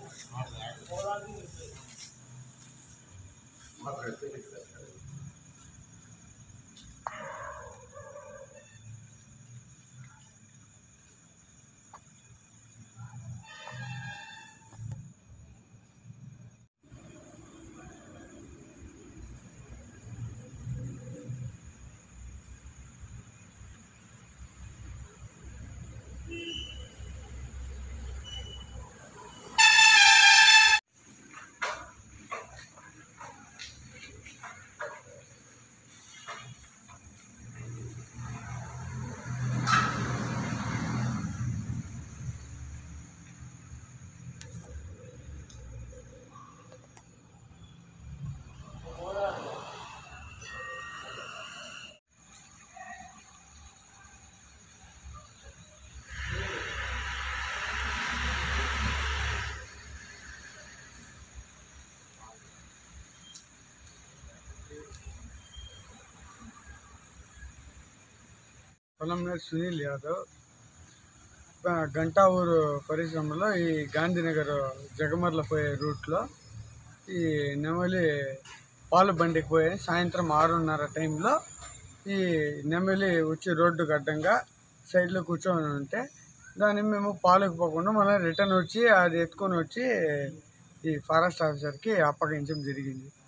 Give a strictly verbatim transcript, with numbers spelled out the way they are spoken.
పొలంనేరు సునీల్ యాదవ్ గంటా ఊరు పరిశ్రమలో ఈ గాంధీనగర్ జగమర్ల పోయే రూట్లో ఈ నెమలి పాలు బండికి పోయే సాయంత్రం ఆరున్నర టైంలో ఈ నెమలి వచ్చి రోడ్డుకు అడ్డంగా సైడ్లో కూర్చొని ఉంటే దాన్ని మేము పాలకు పోకుండా మళ్ళీ రిటర్న్ వచ్చి అది ఎత్తుకొని వచ్చి ఈ ఫారెస్ట్ ఆఫీసర్కి అప్పగించడం జరిగింది.